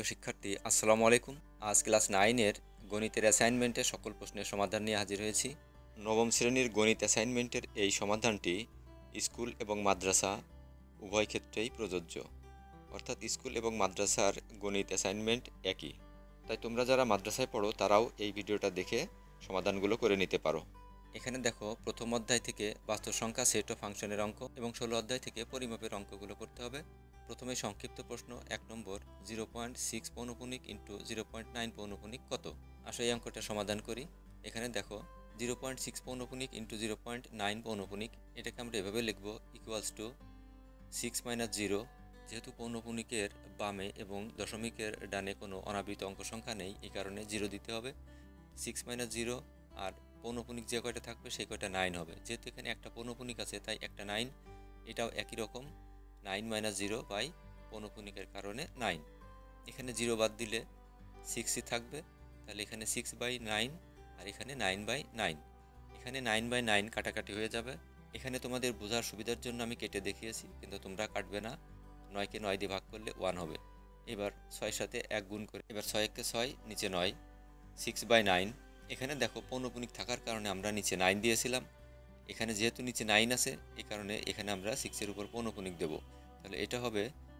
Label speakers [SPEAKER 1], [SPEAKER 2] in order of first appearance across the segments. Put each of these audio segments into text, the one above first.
[SPEAKER 1] প্রিয় শিক্ষার্থী, আসসালামু আলাইকুম। আজ ক্লাস 9-এর গণিতের অ্যাসাইনমেন্টের সকল প্রশ্নের সমাধান নিয়ে হাজির হয়েছি। নবম শ্রেণীর গণিত অ্যাসাইনমেন্টের এই সমাধানটি স্কুল এবং মাদ্রাসা উভয় ক্ষেত্রেই প্রযোজ্য, অর্থাৎ স্কুল এবং মাদ্রাসার গণিত অ্যাসাইনমেন্ট একই। তাই তোমরা যারা মাদ্রাসায় পড়ো তারাও এই ভিডিওটা দেখে সমাধানগুলো করে নিতে পারো। এখানে দেখো, প্রথম অধ্যায় থেকে বাস্তব সংখ্যা, সেট ও ফাংশনের অঙ্ক এবং 16 অধ্যায় থেকে পরিমাপের অঙ্কগুলো করতে হবে। প্রথমে সংক্ষিপ্ত প্রশ্ন 1 নম্বর, 0.6 পৌনপুনিক ইন্টু 0.9 পৌনপুনিক কত? আসো এই অঙ্কটা সমাধান করি। এখানে দেখো, 0.6 পৌনপুনিক ইন্টু 0.9 পৌনপুনিক, এটাকে আমরা এভাবে লিখব, ইকুয়ালস টু 6 মাইনাস 0। যেহেতু পৌনপুনিকের বামে এবং দশমিকের ডানে কোনো অনাবৃত অঙ্ক সংখ্যা নেই, এই কারণে 0 দিতে হবে। 6 মাইনাস 0 আর পৌনপুনিক যে কয়টা থাকবে সেই কয়টা 9 হবে। যেহেতু এখানে একটা পৌনপুনিক আছে তাই একটা 9, এটাও একই রকম 9 মাইনাস 0 বাই পৌনপুনিকের কারণে 9। এখানে 0 বাদ দিলে 6ই থাকবে, তাহলে এখানে 6/9 আর এখানে 9/9। এখানে 9/9 কাটাকাটি হয়ে যাবে। এখানে তোমাদের বোঝার সুবিধার জন্য আমি কেটে দেখিয়েছি, কিন্তু তোমরা কাটবে না। 9কে 9 দিয়ে ভাগ করলে 1 হবে। এবার 6-এর সাথে 1 গুণ করে, এবার 6-কে 6, নিচে 9, 6/9। এখানে দেখো, পৌনপুনিক থাকার কারণে আমরা নিচে 9 দিয়েছিলাম। এখানে যেহেতু নিচে 9 আছে, এই কারণে এখানে আমরা 6-এর উপর পৌনপুনিক দেব। তাহলে এটা হবে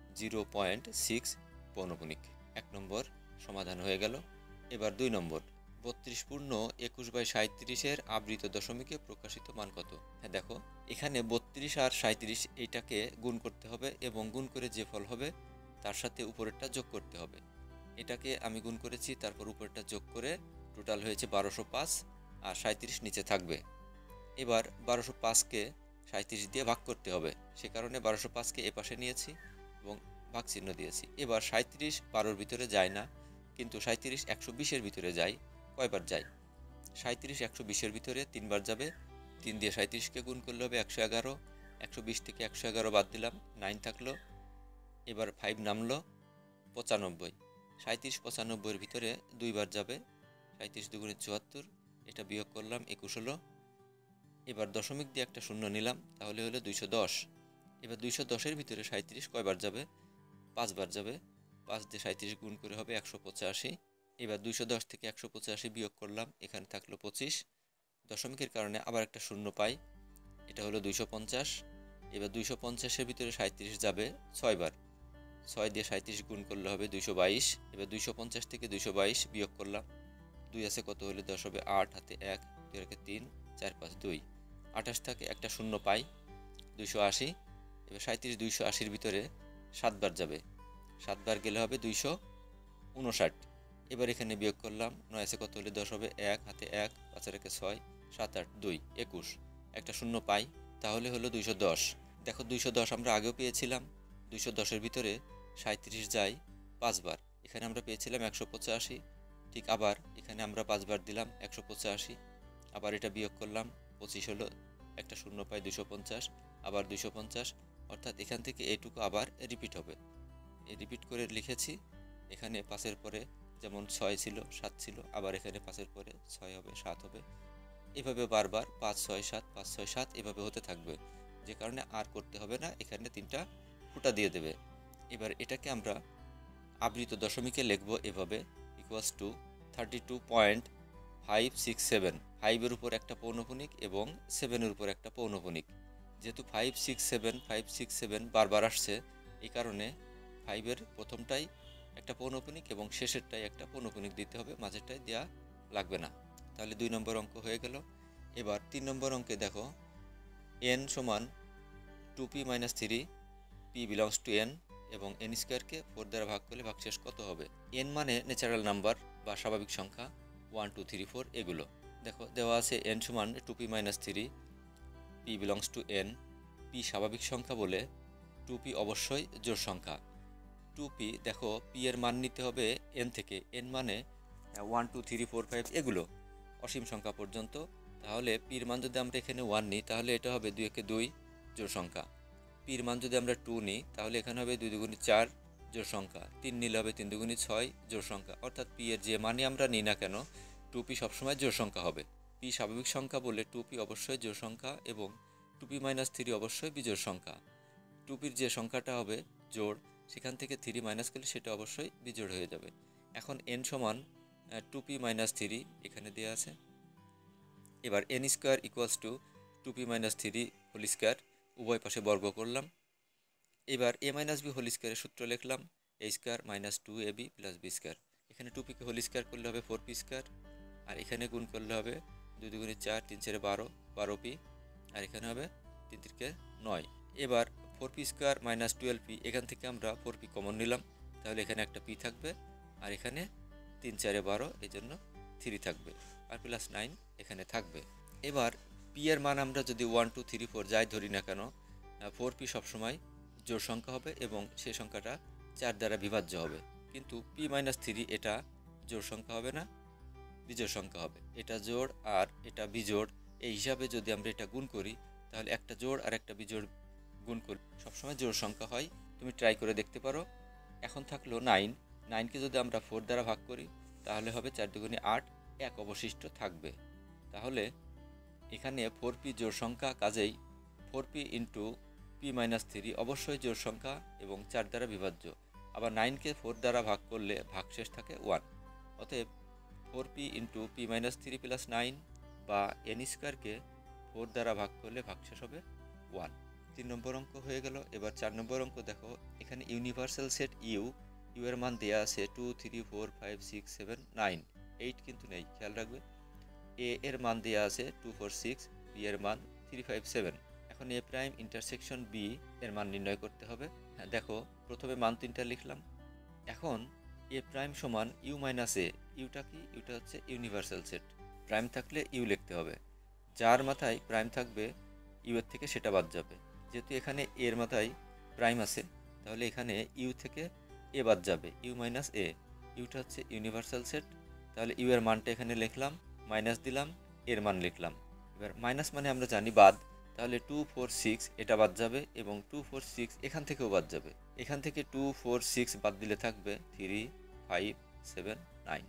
[SPEAKER 1] 0.6 পৌনপুনিক। 1 নম্বর সমাধান হয়ে গেল। এবার 2 নম্বর, 32 পূর্ণ 21/37-এর আবৃত দশমিকে প্রকাশিত মান কত? হ্যাঁ দেখো, এখানে 32 আর 37 এইটাকে গুণ করতে হবে এবং গুণ করে যে ফল হবে তার সাথে উপরেরটা যোগ করতে হবে। এটাকে আমি গুণ করেছি, তারপর উপরেরটা যোগ করে টোটাল হয়েছে 1205 আর 37 নিচে থাকবে। এবার 1205কে 37 দিয়ে ভাগ করতে হবে, সে কারণে 1205কে এ পাশে নিয়েছি এবং ভাগ চিহ্ন দিয়েছি। এবার 37 12-র ভিতরে যায় না, কিন্তু 37 120-এর ভিতরে যায়। কয়বার যায়? 37 120-এর ভিতরে 3বার যাবে। 3 দিয়ে 37কে গুণ করলে হবে 111। 120 থেকে 111 বাদ দিলাম, 9 থাকলো। এবার 5 নামলো, 95। 37 95-এর ভিতরে 2বার যাবে। 37 দুগুণে 74, এটা বিয়োগ করলাম, 21 হলো। এবার দশমিক দিয়ে একটা শূন্য নিলাম, তাহলে হলো 210। এবার 210-এর ভিতরে 37 কয়বার যাবে? 5বার যাবে। 5 দিয়ে 37 গুণ করে হবে 185। এবার 210 থেকে 185 বিয়োগ করলাম, এখানে থাকলো 25। দশমিকের কারণে আবার একটা শূন্য পাই, এটা হলো 250। এবার 250-এর ভিতরে 37 যাবে 6বার। 6 দিয়ে 37 গুণ করলে হবে 222। এবার 250 থেকে 222 বিয়োগ করলাম, 2 আছে কত হলে 10 হবে 8, হাতে 1, 2 রেখে 3, 4 5 2, 28 থাকে একটা শূন্য পাই, 280। এবার 37 280-এর ভিতরে 7বার যাবে। 7বার গেলে হবে 259। এবার এখানে বিয়োগ করলাম, 9 আছে কত হলে 10 হবে 1, হাতে 1, 5 রেখে 6, 7 8 2, 21, একটা শূন্য পাই, তাহলে হলো 210। দেখো, 210 আমরা আগেও পেয়েছিলাম। 210-এর ভিতরে 37 যায় 5বার, এখানে আমরা পেয়েছিলাম 185। ঠিক আবার এখানে আমরা 5বার দিলাম 185। আবার এটা বিয়োগ করলাম, 25 হলো, একটা শূন্য পাই 250, আবার 250। অর্থাৎ এখান থেকে এইটুকু আবার রিপিট হবে। এই রিপিট করে লিখেছি। এখানে 5-এর পরে যেমন 6 ছিল, 7 ছিল, আবার এখানে 5-এর পরে 6 হবে, 7 হবে। এভাবে বারবার 5 6 7 5 6 7 এভাবে হতে থাকবে, যে কারণে আর করতে হবে না, এখানে 3টা ফুটা দিয়ে দেবে। এবার এটাকে আমরা আবৃত দশমিকে লিখব এভাবে, ইকুয়ালস টু 32.567। 5-এর উপর একটা পৌনপুনিক এবং 7-এর উপর একটা পৌনপুনিক। যেহেতু 567 বারবার আসছে, এই কারণে 5-এর প্রথমটাই একটা পৌনপুনিক এবং শেষেরটাই একটা পৌনপুনিক দিতে হবে, মাঝেরটাই দেওয়া লাগবে না। তাহলে 2 নম্বর অঙ্ক হয়ে গেল। এবার 3 নম্বর অঙ্কে দেখো, n সমান 2p-3, p belongs to n এবং n স্কোয়ারকে 4 দ্বারা ভাগ করলে ভাগশেষ কত হবে? n মানে ন্যাচারাল নাম্বার বা স্বাভাবিক সংখ্যা, 1 2 3 4 এগুলো। দেখো, দেওয়া আছে n সমান 2p-3, p belongs to n। p স্বাভাবিক সংখ্যা বলে 2p অবশ্যই জোড় সংখ্যা। 2p, দেখো, p এর মান নিতে হবে n থেকে। n মানে 1 2 3 4 5 এগুলো অসীম সংখ্যা পর্যন্ত। তাহলে p এর মান যদি আমরা এখানে 1 নিই, তাহলে এটা হবে 2 একে 2 জোড় সংখ্যা। p এর মান যদি আমরা 2 নিই, তাহলে এখানে হবে 2 দুগুণে 4 জোড় সংখ্যা। 3 নিলে হবে 3 দুগুণে 6 জোড় সংখ্যা। অর্থাৎ p এর যে মানই আমরা নিই না কেন, 2p সবসময় জোড় সংখ্যা হবে। p স্বাভাবিক সংখ্যা বলে 2p অবশ্যই জোড় সংখ্যা এবং 2p-3 অবশ্যই বিজোড় সংখ্যা। 2pর যে সংখ্যাটা হবে জোড়, সেখান থেকে 3 মাইনাস করলে সেটা অবশ্যই বিজোড় হয়ে যাবে। এখন n সমান 2p মাইনাস 3 এখানে দেওয়া আছে। এবার n square equals to 2p minus 3 whole square, উভয় পাশে বর্গ করলাম। এবার a মাইনাস বি হোল স্কোয়ারের সূত্র লিখলাম, a square minus 2ab plus b square. এখানে 2pকে হোল স্কোয়ার করলে হবে 4p স্কোয়ার, আর এখানে গুণ করলে হবে 2 দুগুণে 4, 3 4 12, 12p, আর এখানে হবে 3 3 9। এবার 4p স্কোয়ার মাইনাস 12p, এখান থেকে আমরা 4p কমন নিলাম, তাহলে এখানে একটা p থাকবে, আর এখানে 3 4 12, এই জন্য 3 থাকবে, আর প্লাস 9 এখানে থাকবে। এবার p এর মান আমরা যদি 1 2 3 4 যাই ধরি না কেন, 4p সবসময় জোড় সংখ্যা হবে এবং সেই সংখ্যাটা 4 দ্বারা বিভাজ্য হবে। কিন্তু p মাইনাস 3 এটা জোড় সংখ্যা হবে না, বিজোড় সংখ্যা হবে। এটা জোড় আর এটা বিজোড়, এই হিসাবে যদি আমরা এটা গুণ করি, তাহলে একটা জোড় আর একটা বিজোড় গুণ করি সবসময় জোড় সংখ্যা হয়। তুমি ট্রাই করে দেখতে পারো। এখন থাকলো 9, 9কে যদি আমরা 4 দ্বারা ভাগ করি, তাহলে হবে 4 দুগুণে 8, 1 অবশিষ্ট থাকবে। তাহলে এখানে 4p জোড় সংখ্যা, কাজেই 4p ইন্টু p মাইনাস 3 অবশ্যই জোড় সংখ্যা এবং 4 দ্বারা বিভাজ্য। আবার 9কে 4 দ্বারা ভাগ করলে ভাগশেষ থাকে 1। অতএব 4p into p minus 3 plus 9 বা n স্কোয়ারকে 4 দ্বারা ভাগ করলে ভাগশেষ হবে 1। 3 নম্বর অঙ্ক হয়ে গেল। এবার 4 নম্বর অঙ্ক দেখো, এখানে ইউনিভার্সাল সেট ইউ এর মান দেওয়া আছে 2 3 4 5 6 7 9, 8 কিন্তু নেই, খেয়াল রাখবে। এ এর মান দেওয়া আছে 2 4 6, বি এর মান 3 5 7। এখন এ প্রাইম ইন্টারসেকশন বি এর মান নির্ণয় করতে হবে। হ্যাঁ দেখো, প্রথমে মান 3টা লিখলাম। এখন এ প্রাইম সমান ইউ মাইনাস এ, ইউটা কি? ইউটা হচ্ছে ইউনিভার্সাল সেট, প্রাইম থাকলে ইউ লিখতে হবে। যার মাথায় প্রাইম থাকবে ইউ এর থেকে সেটা বাদ যাবে। যেহেতু এখানে এর মাথায় প্রাইম আছে, তাহলে এখানে ইউ থেকে এ বাদ যাবে, ইউ মাইনাস এ। ইউটা হচ্ছে ইউনিভার্সাল সেট, তাহলে ইউ এর মানটা এখানে লিখলাম, মাইনাস দিলাম, এর মান লিখলাম। এবার মাইনাস মানে আমরা জানি বাদ, তাহলে 2 4 6 এটা বাদ যাবে এবং 2 4 6 এখান থেকেও বাদ যাবে। এখান থেকে 2 4 6 বাদ দিলে থাকবে 3 5 7 9,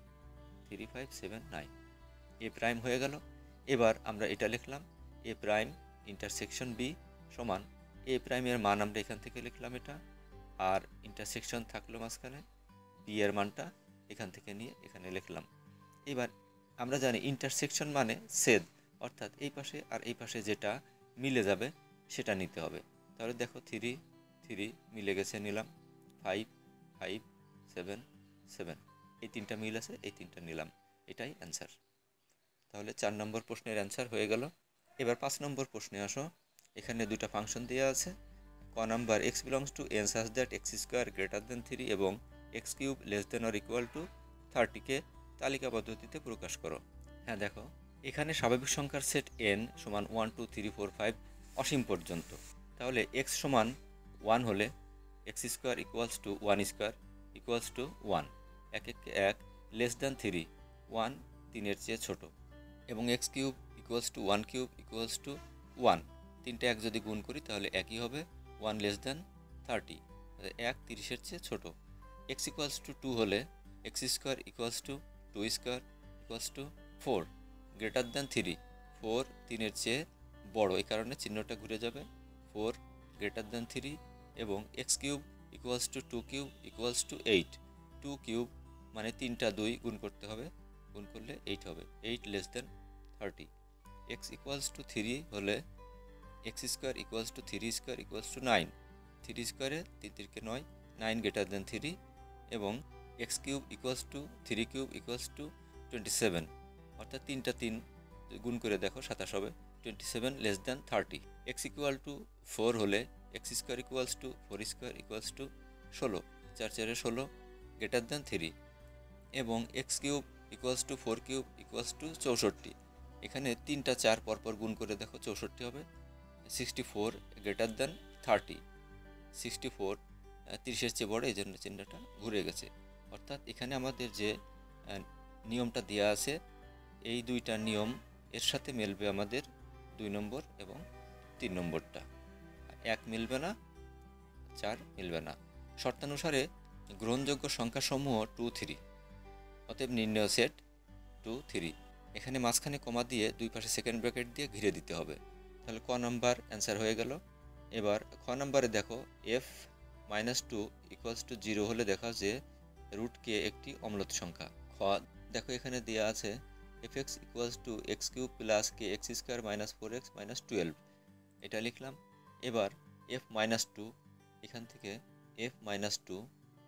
[SPEAKER 1] 3 5 7 9, এ প্রাইম হয়ে গেল। এবার আমরা এটা লিখলাম, এ প্রাইম ইন্টারসেকশন বি সমান এ প্রাইমের মান আমরা এখান থেকে লিখলাম এটা, আর ইন্টারসেকশন থাকলো মাঝখানে, বি এর মানটা এখান থেকে নিয়ে এখানে লিখলাম। এবার আমরা জানি ইন্টারসেকশন মানে ছেদ, অর্থাৎ এই পাশে আর এই পাশে যেটা মিলে যাবে সেটা নিতে হবে। তাহলে দেখো 3 3 মিলে গেছে, নিলাম। 5 5 7 7, এই 3টা মিল আছে, এই 3টা নিলাম, এটাই অ্যান্সার। তাহলে 4 নম্বর প্রশ্নের অ্যান্সার হয়ে গেল। এবার 5 নম্বর প্রশ্নে আসো। এখানে দুটা ফাংশন দেওয়া আছে। ক number, x belongs to n such that x square greater than 3 এবং x cube less than or equal to 30কে তালিকা পদ্ধতিতে প্রকাশ করো। হ্যাঁ দেখো, এখানে স্বাভাবিক সংখ্যার সেট n সমান 1 2 3 4 5 অসীম পর্যন্ত। তাহলে x সমান 1 হলে x square equals to 1 square equals to 1, 1 1 less than 3, 1 3-এর চেয়ে ছোট, এবং x cube equals to 1 cube equals to 1, 3টা 1 যদি গুণ করি তাহলে একই হবে, 1 লেস দেন 30, 1 30-এর চেয়ে ছোট। এক্স ইকুয়ালস টু 2 হলে x square equals to 2 square equals to 4, greater than 3, 4 3-এর চেয়ে বড়, এই কারণে চিহ্নটা ঘুরে যাবে, 4 গ্রেটার দেন 3, এবং x cube equals to 2 cube equals to 8, 2 cube মানে 3টা 2 গুণ করতে হবে, গুণ করলে 8 হবে, 8 less than 30। X equals to 3 হলে x square equals to 3 square equals to 9, 3 স্কোয়ারে 3 3 9, 9 গ্রেটার দেন 3, এবং x cube equals to 3 cube equals to 27, অর্থাৎ 3টা 3 গুণ করে দেখো 27 হবে, 27 less than 30। X equal to 4 হলে x square equals to 4 square equals to 16, 4 4 16 greater than 3, এবং x cube equals to 4 cube equals to 64, এখানে 3টা 4 পরপর গুণ করে দেখো 64 হবে, 64 গ্রেটার দেন 30, 64 30-এর চেয়ে বড়, এই জন্য চিহ্নটা ঘুরে গেছে। অর্থাৎ এখানে আমাদের যে নিয়মটা দেওয়া আছে, এই দুইটা নিয়ম এর সাথে মিলবে আমাদের 2 নম্বর এবং 3 নম্বরটা, 1 মিলবে না, 4 মিলবে না। শর্তানুসারে গ্রহণযোগ্য সংখ্যাসমূহ 2 3, অতএব নির্ণয় সেট 2 3। এখানে মাঝখানে কমা দিয়ে দুই পাশে সেকেন্ড ব্র্যাকেট দিয়ে ঘিরে দিতে হবে। তাহলে ক নাম্বার অ্যান্সার হয়ে গেল। এবার খ নাম্বারে দেখো, এফ -2 = 0 হলে দেখা যে রুট কে একটি অম্লত সংখ্যা। খ দেখো এখানে দেওয়া আছে fx = x³ + kx² - 4x - 12, এটা লিখলাম। এবার f-2, এখান থেকে f-2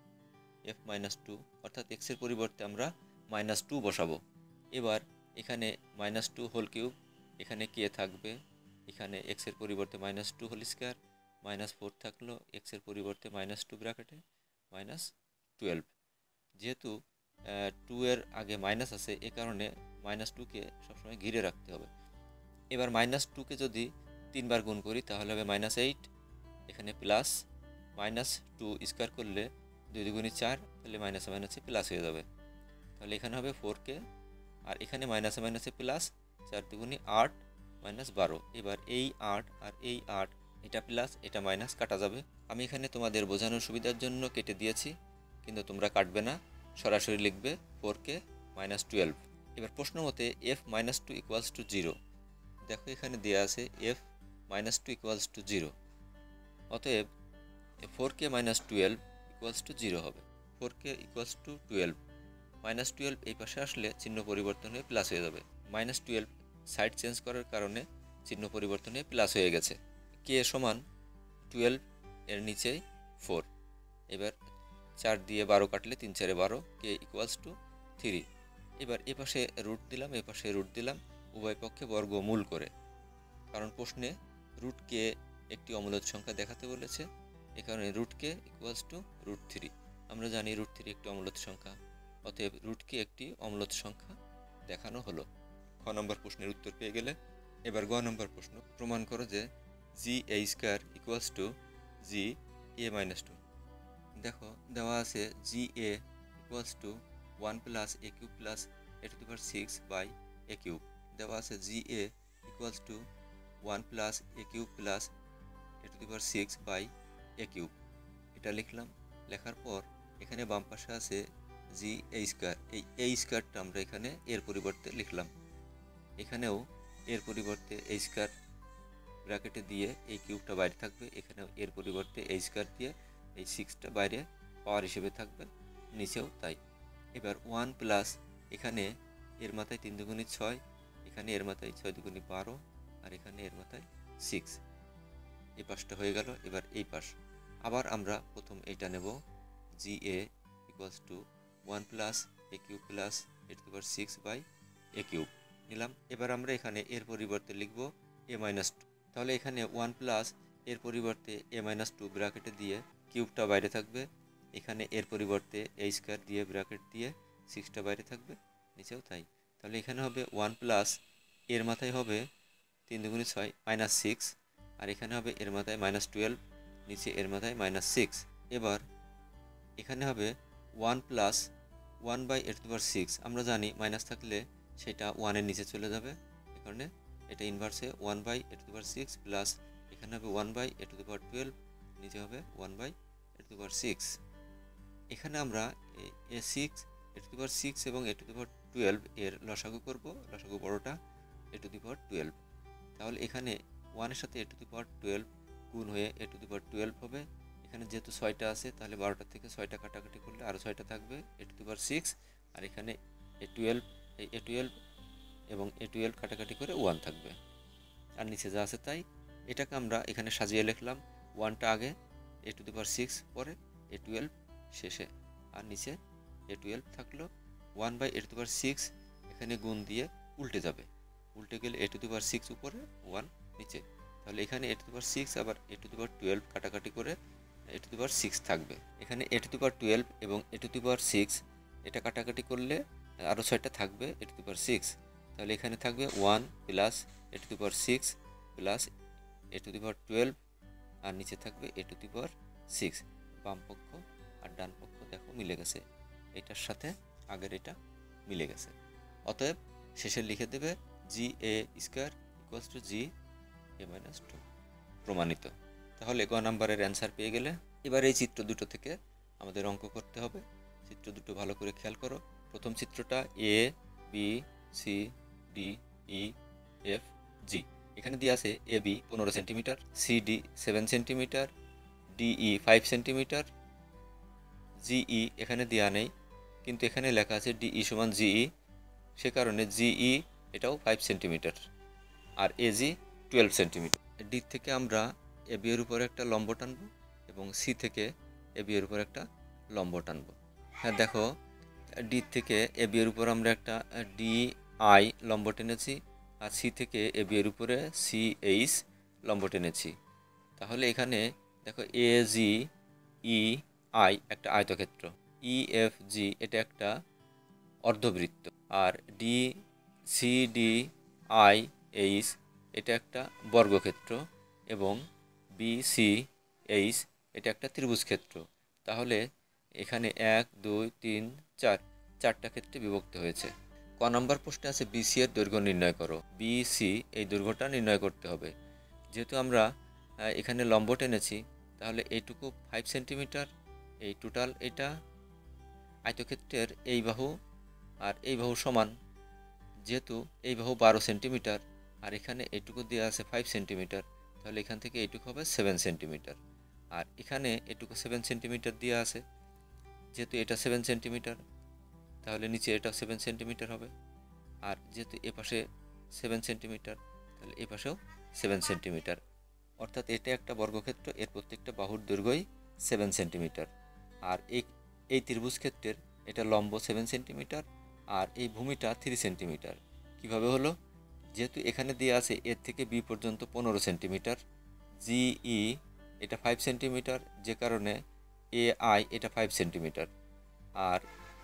[SPEAKER 1] অর্থাৎ x এর পরিবর্তে আমরা -2 বসাবো। এবার এখানে -2 হোল কিউব, এখানে k থাকবে, এখানে x এর পরিবর্তে -2 হোল স্কয়ার, -4 থাকলো, x এর পরিবর্তে -2 ব্র্যাকেটে -12। যেহেতু 2 এর আগে মাইনাস আছে, এ কারণে -2 কে সবসময় ঘিরে রাখতে হবে। এবার -2 কে যদি 3 বার গুণ করি তাহলে হবে -8, এখানে প্লাস -2 স্কয়ার করলে 2 দুগুণে 4, তাহলে মাইনাসে মাইনাসে প্লাস হয়ে যাবে। তাহলে এখানে হবে 4k, আর এখানে মাইনাসে মাইনাসে প্লাস, 4 দুগুণে 8 -12। এবার এই 8 আর এই 8, এটা প্লাস এটা মাইনাস কাটা যাবে। আমি এখানে তোমাদের বোঝানোর সুবিধার জন্য কেটে দিয়েছি, কিন্তু তোমরা কাটবে না, সরাসরি লিখবে 4k - 12। এবার প্রশ্ন মতে f-2 = 0। দেখো এখানে দেওয়া আছে f-2 = 0, অতএব 4k - 12 = 0 হবে। 4k = 12, -12 এই পাশে আসলে চিহ্ন পরিবর্তন হয়ে প্লাস হয়ে যাবে। -12 সাইড চেঞ্জ করার কারণে চিহ্ন পরিবর্তন হয়ে প্লাস হয়ে গেছে। k = 12, এর নিচেই 4। এবার 4 দিয়ে 12 কাটলে 3 4 12, k = 3। এবার এ পাশে রুট দিলাম, এ পাশে রুট দিলাম, উভয় পক্ষে বর্গমূল করে, কারণ প্রশ্নে রুট কে একটি অমূলদ সংখ্যা দেখাতে বলেছে, এ কারণে রুট কে = √3। আমরা জানি √3 একটি অমূলদ সংখ্যা, অতএব রুট কে একটি অম্লত সংখ্যা দেখানো হলো। খ নম্বর প্রশ্নের উত্তর পেয়ে গেলে এবার গ নম্বর প্রশ্ন, প্রমাণ করো যে ga² = ga-2। দেখো দেওয়া আছে ga = 1 + a³ + a⁶/a³, দেওয়া আছে ga = 1 + a³ + a⁶/a³, এটা লিখলাম। লেখার পর এখানে বাম পাশে আছে ga², এই a² আমরা এখানে এর পরিবর্তে লিখলাম। এখানেও এর পরিবর্তে a² ব্র্যাকেটে দিয়ে এই কিউবটা বাইরে থাকবে, এখানেও এর পরিবর্তে a² দিয়ে এই 6টা বাইরে পাওয়ার হিসেবে থাকবে, নিচেও তাই। এবার 1 প্লাস, এখানে এর মাথায় 3 দুগুণে 6, এখানে এর মাথায় 6 দুগুণে 12, আর এখানে এর মাথায় 6, এই পাশটা হয়ে গেল। এবার এই পাশ আবার আমরা প্রথম এইটা নেব, ga = 1 + a³ + a⁶/a³ নিলাম। এবার আমরা এখানে এর পরিবর্তে লিখব a-2, তাহলে এখানে 1 প্লাস এর পরিবর্তে a-2 ব্র্যাকেটে দিয়ে কিউবটা বাইরে থাকবে, এখানে এর পরিবর্তে a² দিয়ে ব্র্যাকেট দিয়ে 6টা বাইরে থাকবে, নিচেও তাই। তাহলে এখানে হবে 1 প্লাস, এর মাথায় হবে 3 দুগুণে 6 -6, আর এখানে হবে এর মাথায় -12, নিচে এর মাথায় -6। এবার এখানে হবে 1 প্লাস 1/a⁶, আমরা জানি মাইনাস থাকলে সেটা 1 এর নিচে চলে যাবে, এ কারণে এটা ইনভার্সে 1/a⁶, প্লাস এখানে হবে 1/a⁴, নিচে হবে 1/a⁶। এখানে আমরা a6, a⁶ এবং a⁴ এর লসাগু করব, লসাগু বড়টা a⁴, তাহলে এখানে 1 এর সাথে a⁴ গুণ হয়ে a⁴ হবে। এখানে যেহেতু 6টা আছে, তাহলে 12টা থেকে 6টা কাটাকাটি করলে আরও 6টা থাকবে, a⁶, আর এখানে a12 এবং a12 কাটাকাটি করে 1 থাকবে, আর নিচে যা আছে তাই। এটাকে আমরা এখানে সাজিয়ে লিখলাম, 1টা আগে, a⁶ পরে, a12 শেষে, আর নিচে a12 থাকলো। 1/a⁶, এখানে গুণ দিয়ে উল্টে যাবে, উল্টে গেলে a⁶ উপরে, 1 নিচে, তাহলে এখানে a⁶ আবার a12 কাটাকাটি করে a⁶ থাকবে। এখানে a12 এবং a⁶ এটা কাটাকাটি করলে আরও 6টা থাকবে a⁶, তাহলে এখানে থাকবে 1 প্লাস a⁶ প্লাস a⁴, আর নিচে থাকবে a⁶। বাম পক্ষ আর ডান পক্ষ দেখো মিলে গেছে, এটার সাথে আগের এটা মিলে গেছে। অতএব শেষে লিখে দেবে ga² = ga-2, প্রমাণিত। তাহলে গ নাম্বারের অ্যান্সার পেয়ে গেলে। এবার এই চিত্র দুটো থেকে আমাদের অঙ্ক করতে হবে। চিত্র দুটো ভালো করে খেয়াল করো। প্রথম চিত্রটা a b c d e f g, এখানে দিয়ে আছে ab 15 centimetre, cd 7 centimetre, DE 5 centimetre, GE এখানে দেওয়া নেই কিন্তু এখানে লেখা আছে ডিই সমান জিই, সে কারণে জিই এটাও 5 সেন্টিমিটার আর এজি 12 সেন্টিমিটার। ডি থেকে আমরা এবি এর উপরে একটা লম্ব টানব এবং সি থেকে এবি এর উপর একটা লম্ব টানব। হ্যাঁ দেখো, ডি থেকে এবি এর উপর আমরা একটা ডি আই লম্ব টেনেছি আর সি থেকে এবি এর উপরে সি এইচ লম্ব টেনেছি। তাহলে এখানে দেখো এ জি ই আই একটা আয়তক্ষেত্র, ই এফ জি এটা একটা অর্ধবৃত্ত, আর D C D I H এটা একটা বর্গক্ষেত্র এবং বি সি এইচ এটা একটা ত্রিভুজক্ষেত্র। তাহলে এখানে 1 2 3 4 চারটা ক্ষেত্রে বিভক্ত হয়েছে। ক নম্বর প্রশ্নে আছে বিসি এর দৈর্ঘ্য নির্ণয় করো। বিসি এই দৈর্ঘ্যটা নির্ণয় করতে হবে। যেহেতু আমরা এখানে লম্ব টেনেছি তাহলে এইটুকু 5 সেন্টিমিটার, এই টোটাল এটা আয়তক্ষেত্রের এই বাহু আর এই বাহু সমান, যেহেতু এই বাহু 12 সেন্টিমিটার আর এখানে এইটুকু দেওয়া আছে 5 সেন্টিমিটার, তাহলে এখান থেকে এইটুকু হবে 7 সেন্টিমিটার আর এখানে এটুকু 7 সেন্টিমিটার দেওয়া আছে, যেহেতু এটা 7 সেন্টিমিটার তাহলে নিচে এটা 7 সেন্টিমিটার হবে, আর যেহেতু এ পাশে 7 সেন্টিমিটার তাহলে এ পাশেও 7 সেন্টিমিটার, অর্থাৎ এটা একটা বর্গক্ষেত্র, এর প্রত্যেকটা বাহুর দৈর্ঘ্যই 7 সেন্টিমিটার। আর এই ত্রিভুজ ক্ষেত্রের এটা লম্ব 7 সেন্টিমিটার আর এই ভূমিটা 3 সেন্টিমিটার। কিভাবে হলো? যেহেতু এখানে দেওয়া আছে এর থেকে বি পর্যন্ত 15 সেন্টিমিটার, জিই এটা 5 সেন্টিমিটার, যে কারণে এ আই এটা 5 সেন্টিমিটার আর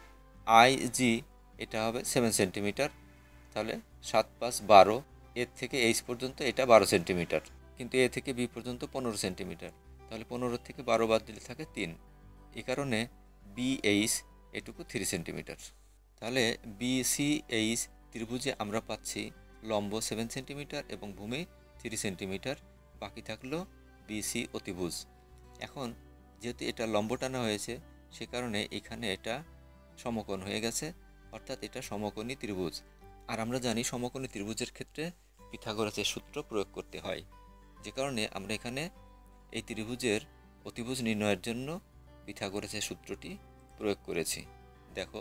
[SPEAKER 1] আই জি এটা হবে 7 সেন্টিমিটার, তাহলে 7 5 12, এর থেকে এইচ পর্যন্ত এটা 12 সেন্টিমিটার, কিন্তু এ থেকে বি পর্যন্ত 15 সেন্টিমিটার, তাহলে 15 থেকে 12 বাদ দিলে থাকে 3, এই কারণে বিএইচ এটুকু 3 সেন্টিমিটার। তাহলে বিসিএইচ ত্রিভুজে আমরা পাচ্ছি লম্ব 7 সেন্টিমিটার এবং ভূমি 3 সেন্টিমিটার, বাকি থাকলো বিসি অতিভুজ। এখন যেহেতু এটা লম্ব টানা হয়েছে সে কারণে এখানে এটা সমকোণ হয়ে গেছে, অর্থাৎ এটা সমকোণী ত্রিভুজ। আর আমরা জানি সমকোণী ত্রিভুজের ক্ষেত্রে পিথাগোরাসের সূত্র প্রয়োগ করতে হয়, যে কারণে আমরা এখানে এই ত্রিভুজের অতিভুজ নির্ণয়ের জন্য পিথাগোরাসের সূত্রটি প্রয়োগ করেছি। দেখো,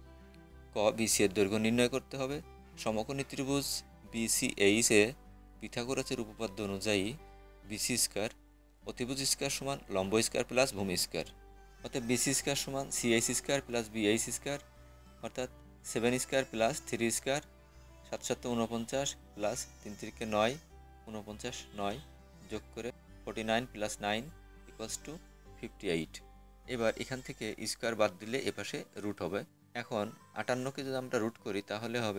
[SPEAKER 1] ক বিসি এর দৈর্ঘ্য নির্ণয় করতে হবে। সমকোণী ত্রিভুজ বিসিএইচ এ পিথাগোরাসের উপপাদ্য অনুযায়ী বিসি স্কয়ার অতিভুজ স্কয়ার সমান লম্ব স্কয়ার প্লাস ভূমি স্কয়ার, অর্থাৎ বিসি স্কয়ার সমান CH square plus BH square, অর্থাৎ 7 স্কয়ার প্লাস 3 স্কয়ার, 7 7 49 প্লাস 3 3 9 49 9 যোগ করে 49 প্লাস 9 ইকুয়ালস টু 58। এবার এখান থেকে স্কয়ার বাদ দিলে এপাশে রুট হবে। এখন 58কে যদি আমরা রুট করি তাহলে হবে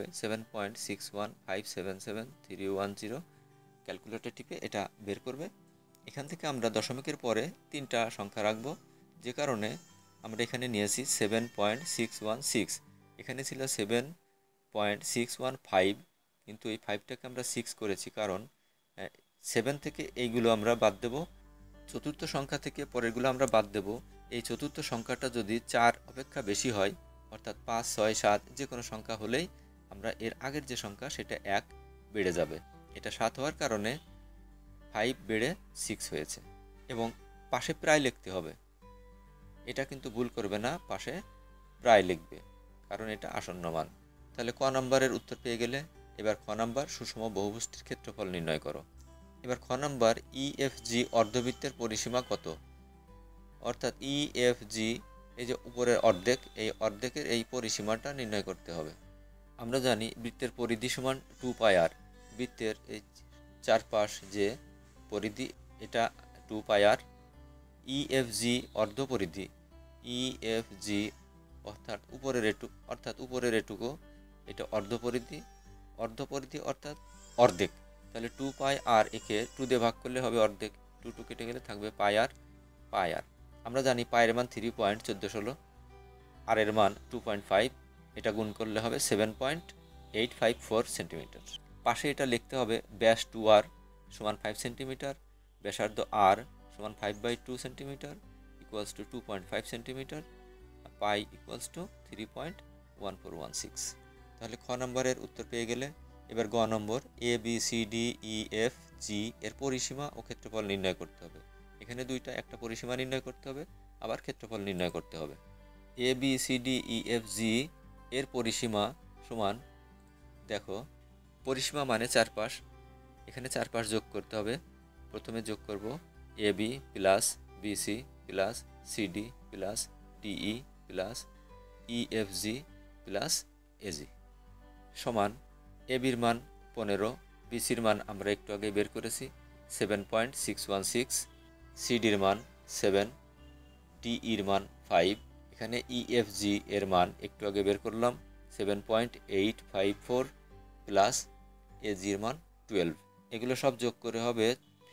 [SPEAKER 1] 7.615777310। ক্যালকুলেটর টিপে এটা বের করবে। এখান থেকে আমরা দশমিকের পরে 3টা সংখ্যা রাখবো, যে কারণে আমরা এখানে নিয়েছি 7.616, এখানে ছিল 7.615, কিন্তু এই 5টাকে আমরা 6 করেছি কারণ 7 থেকে এইগুলো আমরা বাদ দেব, চতুর্থ সংখ্যা থেকে পরেরগুলো আমরা বাদ দেব। এই চতুর্থ সংখ্যাটা যদি 4 অপেক্ষা বেশি হয়, অর্থাৎ 5 6 7 যে কোনো সংখ্যা হলেই আমরা এর আগের যে সংখ্যা সেটা 1 বেড়ে যাবে। এটা 7 হওয়ার কারণে 5 বেড়ে 6 হয়েছে। এবং পাশে প্রায় লিখতে হবে, এটা কিন্তু ভুল করবে না, পাশে প্রায় লিখবে কারণ এটা আসন্ন মান। তাহলে ক নম্বরের উত্তর পেয়ে গেলে এবার খ নম্বর সুষম বহুভুজটির ক্ষেত্রফল নির্ণয় করো। এবার খ নম্বর ইএফজি অর্ধবৃত্তের পরিসীমা কত, অর্থাৎ ইএফজি এই যে উপরের অর্ধেক, এই অর্ধেকের এই পরিসীমাটা নির্ণয় করতে হবে। আমরা জানি বৃত্তের পরিধি সমান 2πr, বৃত্তের এই চারপাশ যে পরিধি এটা 2πr, ইএফজি অর্ধপরিধি, ইএফজি অর্থাৎ উপরের এটুকু এটা অর্ধপরিধি, অর্ধপরিধি অর্থাৎ অর্ধেক, তাহলে 2πr একে 2 দিয়ে ভাগ করলে হবে অর্ধেক, 2 2 কেটে গেলে থাকবে πr। আমরা জানি পায়ের মান 3.1416, আর এর মান 2.5, এটা গুণ করলে হবে 7.854 সেন্টিমিটার। পাশে এটা লিখতে হবে ব্যাস 2r সমান 5 সেন্টিমিটার, ব্যাসার্ধ r সমান 5/2 centimetre equals to 2.5 centimetre, pi equals to 3.1416। তাহলে খ নম্বরের উত্তর পেয়ে গেলে এবার গ নম্বর A B C D E F G এর পরিসীমা ও ক্ষেত্রফল নির্ণয় করতে হবে। এখানে দুইটা, একটা পরিসীমা নির্ণয় করতে হবে, আবার ক্ষেত্রফল নির্ণয় করতে হবে। A B C D E F G এর পরিসীমা সমান, দেখো পরিসীমা মানে চারপাশ, এখানে চারপাশ যোগ করতে হবে। প্রথমে যোগ করব A B plus BC plus CD plus DE plus EFG plus AG সমান এ বির মান 15, বিসির মান আমরা একটু আগে বের করেছি 7.616, সিডির মান 7, ডিইর মান 5, এখানে ইএফজি এর মান একটু আগে বের করলাম 7.854 প্লাস এজির মান 12। এগুলো সব যোগ করে হবে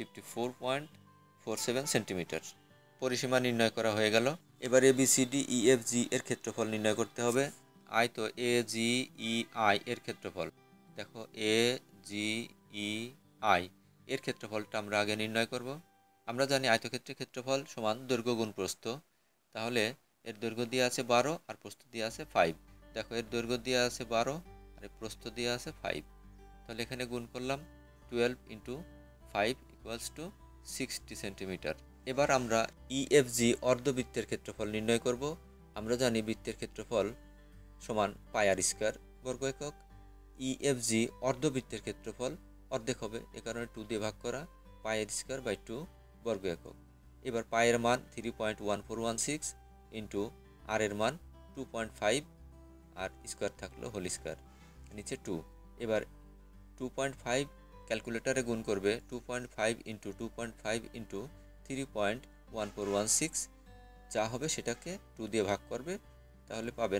[SPEAKER 1] 54.47 সেন্টিমিটার। পরিসীমা নির্ণয় করা হয়ে গেল। এবার এবিসিডি ইএফজি এর ক্ষেত্রফল নির্ণয় করতে হবে। আই তো এ জি ই আই এর ক্ষেত্রফল, দেখো এ জি ই আই এর ক্ষেত্রফলটা আমরা আগে নির্ণয় করব। আমরা জানি আয়তক্ষেত্রের ক্ষেত্রফল সমান দৈর্ঘ্য গুণ প্রস্থ, তাহলে এর দৈর্ঘ্য দিয়ে আছে 12 আর প্রস্থ দিয়ে আছে 5। দেখো এর দৈর্ঘ্য দিয়ে আছে 12 আর প্রস্থ দিয়ে আছে 5, তাহলে এখানে গুণ করলাম 12 ইন্টু 5 ইকুয়ালস টু 60 সেন্টিমিটার। এবার আমরা ইএফজি অর্ধবৃত্তের ক্ষেত্রফল নির্ণয় করব। আমরা জানি বৃত্তের ক্ষেত্রফল সমান পাই আর স্কয়ার বর্গ একক। ইএফজি অর্ধবৃত্তের ক্ষেত্রফল অর্ধেক হবে, এ কারণে 2 দিয়ে ভাগ করা, পাই আর স্কয়ার বাই 2 বর্গ একক। এবার পায়ের মান 3.1416 ইন্টু আর এর মান 2.5 আর স্কয়ার থাকলো হোল স্কয়ার, নিচে 2। এবার 2.5 ক্যালকুলেটারে গুণ করবে, 2.5 ইন্টু 2.5 ইন্টু 3.1416, যা হবে সেটাকে 2 দিয়ে ভাগ করবে, তাহলে পাবে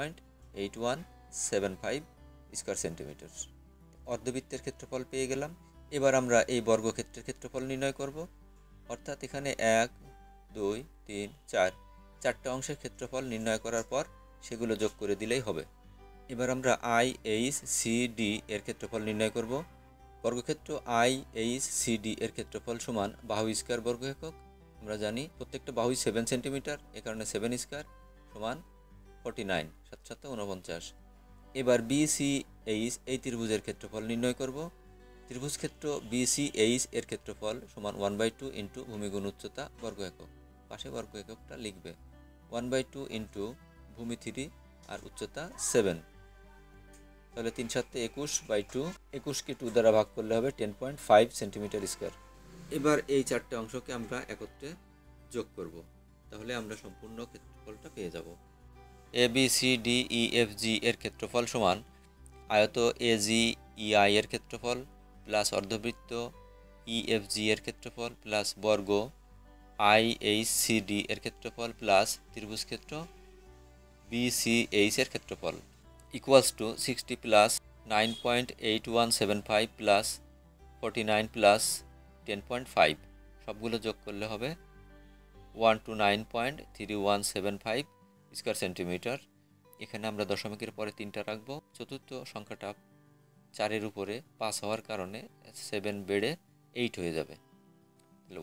[SPEAKER 1] 9.8175 স্কয়ার সেন্টিমিটার। অর্ধবৃত্তের ক্ষেত্রফল পেয়ে গেলাম। এবার আমরা এই বর্গক্ষেত্রের ক্ষেত্রফল নির্ণয় করব, অর্থাৎ এখানে 1 2 3 4 চারটা অংশের ক্ষেত্রফল নির্ণয় করার পর সেগুলো যোগ করে দিলেই হবে। এবার আমরা আই এইচ সি ডি এর ক্ষেত্রফল নির্ণয় করব। বর্গক্ষেত্র আই এইচ সি ডি এর ক্ষেত্রফল সমান বাহু স্কয়ার বর্গ একক। আমরা জানি প্রত্যেকটা বাহুই 7 সেন্টিমিটার, এ কারণে 7 স্কয়ার সমান 49, 7 7 49। এবার বি সি এইচ এই ত্রিভুজের ক্ষেত্রফল নির্ণয় করব। ত্রিভুজ ক্ষেত্র বি সি এইচ এর ক্ষেত্রফল সমান 1/2 ইন্টু ভূমি গুণ উচ্চতা বর্গ একক, পাশে বর্গ এককটা লিখবে 1/2 ইন্টু ভূমি 3 আর উচ্চতা 7, তাহলে 3 7 21/2, 21কে 2 দ্বারা ভাগ করলে হবে 10.5 সেন্টিমিটার স্কয়ার। এবার এই চারটে অংশকে আমরা একত্রে যোগ করব, তাহলে আমরা সম্পূর্ণ ক্ষেত্রফলটা পেয়ে যাব। A B C D E F G এর ক্ষেত্রফল সমান আয়ত এ জি ই আই এর ক্ষেত্রফল প্লাস অর্ধবৃত্ত ই এফ জি এর ক্ষেত্রফল প্লাস বর্গ আই এইচ সি ডি এর ক্ষেত্রফল প্লাস ত্রিভুজ ক্ষেত্র বি সি এইচ এর ক্ষেত্রফল equals to 60 plus 9.8175 plus 49 plus 10.5, সবগুলো যোগ করলে হবে 129.3175 স্কয়ার সেন্টিমিটার। এখানে আমরা দশমিকের পরে 3টা রাখবো। চতুর্থ সংখ্যাটা 4-এর উপরে 5 হওয়ার কারণে 7 বেড়ে 8 হয়ে যাবে, তাহলে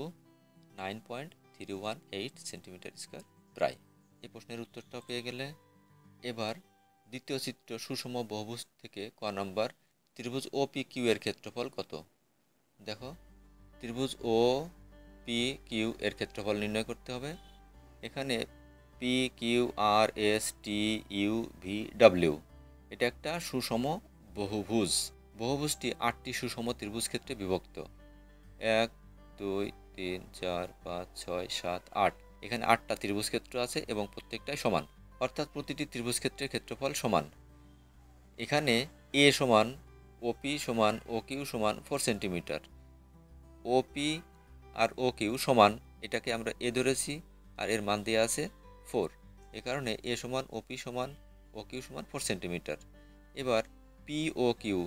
[SPEAKER 1] 129.318 সেন্টিমিটার স্কয়ার প্রায়। এই প্রশ্নের উত্তরটাও পেয়ে গেলে। এবার দ্বিতীয় চিত্র সুষম বহুভুজ থেকে ক নম্বর ত্রিভুজ ও পি কিউ এর ক্ষেত্রফল কত। দেখো ত্রিভুজ ও পি কিউ এর ক্ষেত্রফল নির্ণয় করতে হবে। এখানে P Q R S T U V W এটা একটা সুষম বহুভুজ। বহুভুজটি 8টি সুষম ত্রিভুজ ক্ষেত্রে বিভক্ত, 1 2 3 4 5 6 7 8, এখানে 8টা ত্রিভুজ ক্ষেত্র আছে এবং প্রত্যেকটাই সমান, অর্থাৎ প্রতিটি ত্রিভুজ ক্ষেত্রের ক্ষেত্রফল সমান। এখানে এ সমান ওপি সমান ও কিউ সমান 4 সেন্টিমিটার, ওপি আর ও কিউ সমান, এটাকে আমরা এ ধরেছি আর এর মান দেওয়া আছে 4, এ কারণে এ সমান ওপি সমান ও কিউ সমান 4 সেন্টিমিটার। এবার পি ও কিউ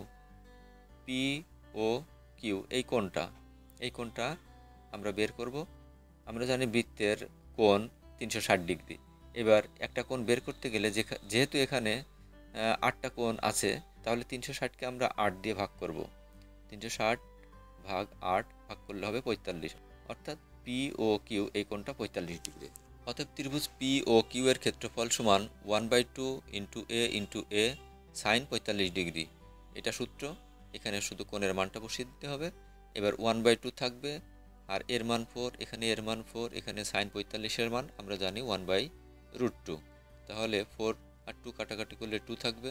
[SPEAKER 1] এই কোণটা আমরা বের করব। আমরা জানি বৃত্তের কোণ 360 ডিগ্রি। এবার একটা কোণ বের করতে গেলে যেহেতু এখানে 8টা কোণ আছে, তাহলে 360কে আমরা 8 দিয়ে ভাগ করব। 360 ভাগ 8 ভাগ করলে হবে 45, অর্থাৎ পি ও কিউ এই কোণটা 45 ডিগ্রি। অতএব ত্রিভুজ পি ও কিউ এর ক্ষেত্রফল সমান 1/2 ইন্টু এ সাইন 45 ডিগ্রি। এটা সূত্র, এখানে শুধু কোণের মানটা বসিয়ে দিতে হবে। এবার 1/2 থাকবে আর এর মান 4, এখানে এর মান 4, এখানে সাইন 45-এর মান আমরা জানি 1/√2। তাহলে 4 আর 2 কাটাকাটি করলে 2 থাকবে,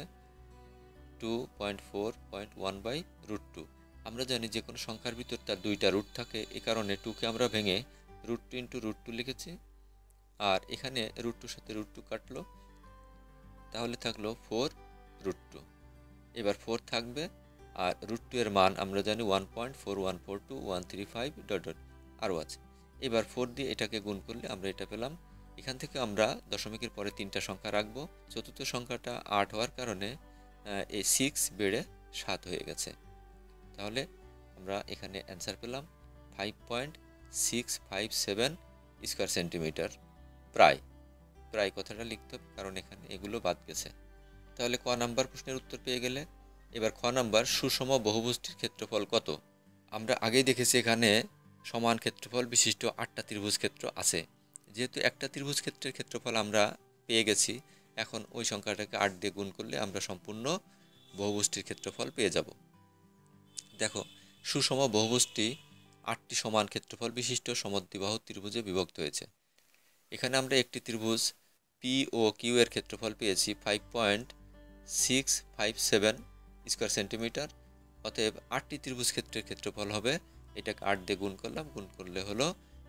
[SPEAKER 1] 2.4.1/√2। আমরা জানি যে কোনো সংখ্যার ভিতর তার দুইটা রুট থাকে, এ কারণে 2কে আমরা ভেঙে √2 × √2 লিখেছি। আর এখানে √2 সাথে √2 কাটলো, তাহলে থাকলো 4√2। এবার 4 থাকবে, আর √2 এর মান আমরা জানি 1.4142.135 আরও আছে। এবার 4 দিয়ে এটাকে গুণ করলে আমরা এটা পেলাম। এখান থেকে আমরা দশমিকের পরে 3টা সংখ্যা রাখবো। চতুর্থ সংখ্যাটা 8 হওয়ার কারণে এই 6 বেড়ে 7 হয়ে গেছে। তাহলে আমরা এখানে অ্যান্সার পেলাম 5.657 স্কোয়ার সেন্টিমিটার। প্রায় কথাটা লিখতে হবে, কারণ এখানে এগুলো বাদ গেছে। তাহলে ক নাম্বার প্রশ্নের উত্তর পেয়ে গেলে। এবার খ নাম্বার, সুষম বহুভুজটির ক্ষেত্রফল কত? আমরা আগেই দেখেছি এখানে সমান ক্ষেত্রফল বিশিষ্ট 8টা ত্রিভুজ ক্ষেত্র আছে। যেহেতু একটা ত্রিভুজ ক্ষেত্রের ক্ষেত্রফল আমরা পেয়ে গেছি, এখন ওই সংখ্যাটাকে 8 দিয়ে গুণ করলে আমরা সম্পূর্ণ বহুভুজটির ক্ষেত্রফল পেয়ে যাব। দেখো, সুষম বহুভুজটি 8টি সমান ক্ষেত্রফল বিশিষ্ট সমদ্বিবাহু ত্রিভুজে বিভক্ত হয়েছে। এখানে আমরা একটি ত্রিভুজ পি ও কিউ এর ক্ষেত্রফল পেয়েছি 5.657 স্কোয়ার সেন্টিমিটার। অতএব 8টি ত্রিভুজ ক্ষেত্রের ক্ষেত্রফল হবে, এটাকে 8 দিয়ে গুণ করলাম, গুণ করলে হলো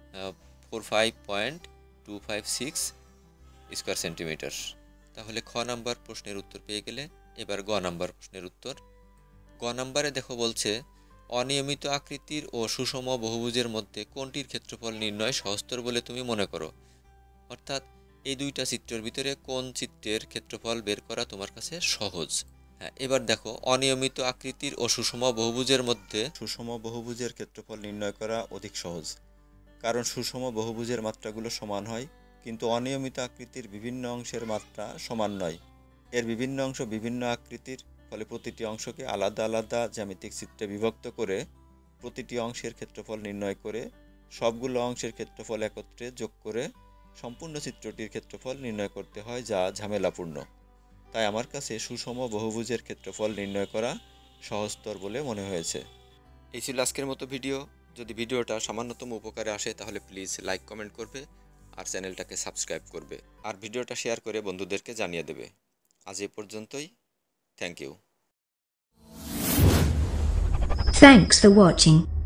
[SPEAKER 1] 45.256 স্কোয়ার সেন্টিমিটার। তাহলে খ নাম্বার প্রশ্নের উত্তর পেয়ে গেলে। এবার গ নাম্বার প্রশ্নের উত্তর। গ নাম্বারে দেখো বলছে, অনিয়মিত আকৃতির ও সুষম বহুভুজের মধ্যে কোনটির ক্ষেত্রফল নির্ণয় সহজতর বলে তুমি মনে করো? অর্থাৎ এই দুইটা চিত্রের ভিতরে কোন চিত্রের ক্ষেত্রফল বের করা তোমার কাছে সহজ? হ্যাঁ, এবার দেখো, অনিয়মিত আকৃতির ও সুষম বহুভুজের মধ্যে
[SPEAKER 2] সুষম বহুভুজের ক্ষেত্রফল নির্ণয় করা অধিক সহজ, কারণ সুষম বহুভুজের মাত্রাগুলো সমান হয়, কিন্তু অনিয়মিত আকৃতির বিভিন্ন অংশের মাত্রা সমান নয়। এর বিভিন্ন অংশ বিভিন্ন আকৃতির, ফলে প্রতিটি অংশকে আলাদা আলাদা জ্যামিতিক চিত্রে বিভক্ত করে প্রতিটি অংশের ক্ষেত্রফল নির্ণয় করে সবগুলো অংশের ক্ষেত্রফল একত্রে যোগ করে সম্পূর্ণ চিত্রটির ক্ষেত্রফল নির্ণয় করতে হয়, যা ঝামেলাপূর্ণ। তাই আমার কাছে সুষম বহুভুজের ক্ষেত্রফল নির্ণয় করা সহজতর বলে মনে হয়েছে।
[SPEAKER 1] এই ছিল আজকের মতো ভিডিও। যদি ভিডিওটা সামান্যতম উপকারে আসে তাহলে প্লিজ লাইক কমেন্ট করবে আর চ্যানেলটাকে সাবস্ক্রাইব করবে, আর ভিডিওটা শেয়ার করে বন্ধুদেরকে জানিয়ে দেবে। আজ এ পর্যন্তই। Thank you.
[SPEAKER 3] Thanks for watching.